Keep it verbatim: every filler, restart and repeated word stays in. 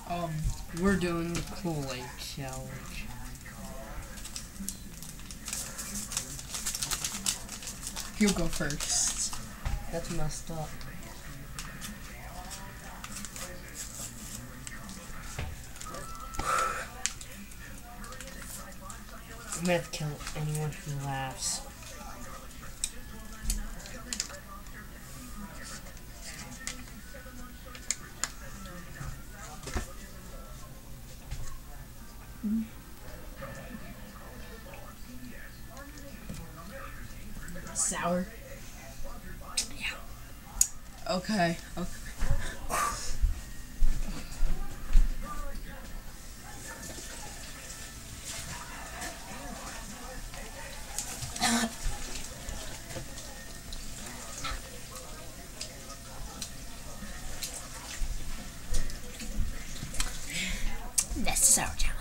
Um, we're doing the Kool-aid challenge. You go first. That's messed up. I'm gonna have to kill anyone who laughs. Sour. Yeah. Okay. Okay. That's the sour challenge.